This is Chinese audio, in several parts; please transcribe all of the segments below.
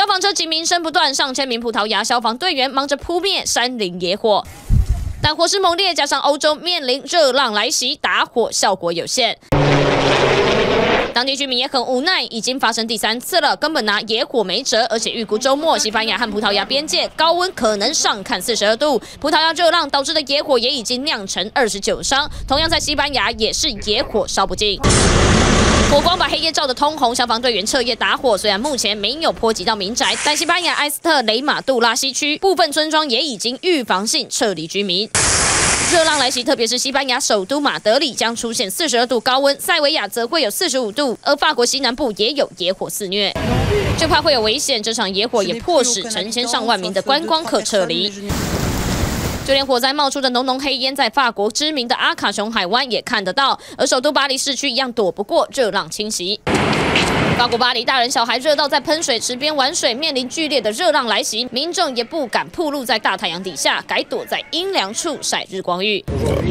防车及鸣声不断，上千名葡萄牙消防队员忙着扑灭山林野火。 但火势猛烈，加上欧洲面临热浪来袭，打火效果有限。当地居民也很无奈，已经发生第3次了，根本拿野火没辙。而且预估周末西班牙和葡萄牙边界高温可能上看42度，葡萄牙热浪导致的野火也已经酿成29伤。同样在西班牙也是野火烧不尽。 火光把黑夜照得通红，消防队员彻夜打火。虽然目前没有波及到民宅，但西班牙埃斯特雷马杜拉西区部分村庄也已经预防性撤离居民。热浪来袭，特别是西班牙首都马德里将出现42度高温，塞维亚则会有45度，而法国西南部也有野火肆虐，就怕会有危险。这场野火也迫使成千上万名的观光客撤离。 就连火灾冒出的浓浓黑烟，在法国知名的阿卡琼海湾也看得到，而首都巴黎市区一样躲不过热浪侵袭。法国巴黎大人小孩热到在喷水池边玩水，面临剧烈的热浪来袭，民众也不敢暴露在大太阳底下，改躲在阴凉处晒日光浴。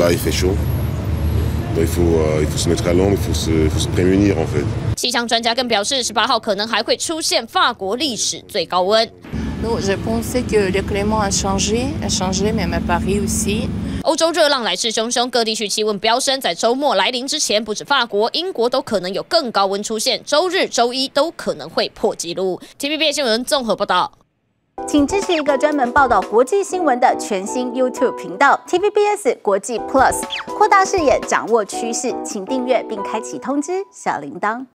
气象专家更表示，18号可能还会出现法国历史最高温。 Je pensais que le clément a changé même à Paris aussi. 欧洲热浪来势汹汹，各地区气温飙升。在周末来临之前，不止法国、英国都可能有更高温出现，周日、周一都可能会破纪录。TVB 新闻综合报道。 请支持一个专门报道国际新闻的全新 YouTube 频道 TVBS 国际 Plus， 扩大视野，掌握趋势。请订阅并开启通知小铃铛。